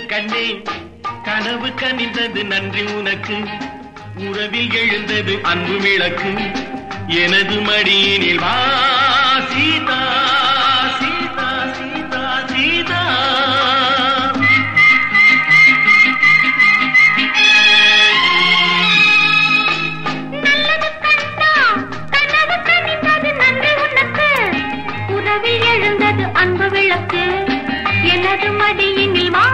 கண்ணே கனவு கனிந்தது நன்றி உனக்கு உறவில் எழுந்தது அன்பு விளக்கு எனது மடியினில் வா சீதா சீதா சீதா சீதா நல்லது கண்ணா கனவு கனிந்தது நன்றி உனக்கு உறவில் எழுந்தது அன்பு விளக்கு எனது மடியினில் வா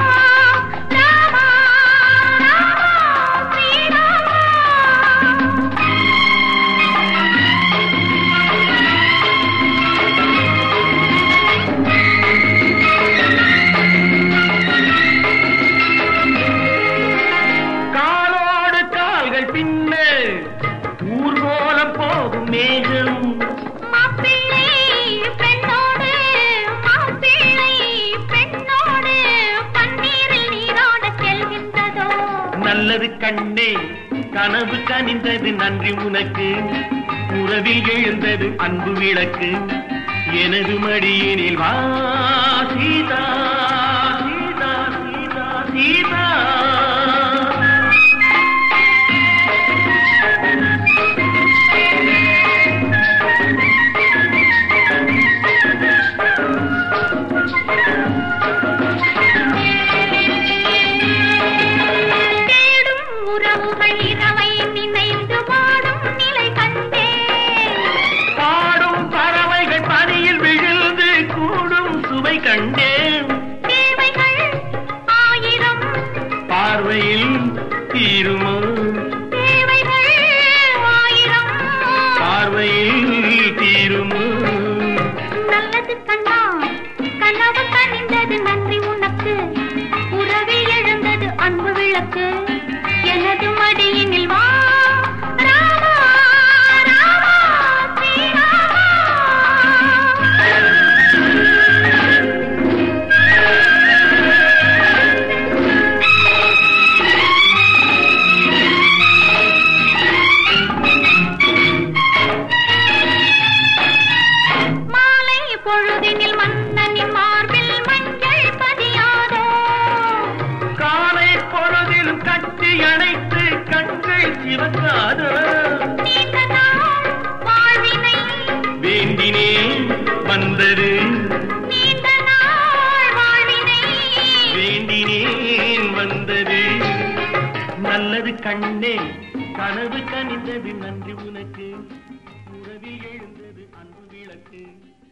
ஊர்வலம் போகும் மேகம் மாப்பிள்ளை பெண்ணோடு மாப்பிள்ளை பெண்ணோடு பன்னீரில் நீராட செல்கின்றதோ நல்லது கண்ணே கனவு கனிந்தது நன்றி உனக்கு உறவில் எழுந்தது அன்பு விளக்கு எனது மடியினில் வா சீதா சீதா சீதா சீதா கண்டேன் தேவைகள் ஆயிரம் பார்வையில் தீருமோ தேவைகள் ஆயிரம் பார்வையில் தீருமோ நல்லது கண்ணா கனவு கனிந்தது நன்றி உனக்கு உறவில் எழுந்தது அன்பு விளக்கு எனது மடியினில் வா பொழுதினில் மன்னனின் மார்பில் மஞ்சள் பதியாதோ காலை பொழுதிலும் கட்டி அணைத்து கண்கள் சிவக்காதோ நீண்ட நாள் வாழ்வினை வேண்டினேன் வந்தது நீண்ட நாள் வாழ்வினை வேண்டினேன் வந்தது நல்லது கண்ணே கனவு கனிந்தது நன்றி உனக்கு உறவில் எழுந்தது அன்பு விளக்கு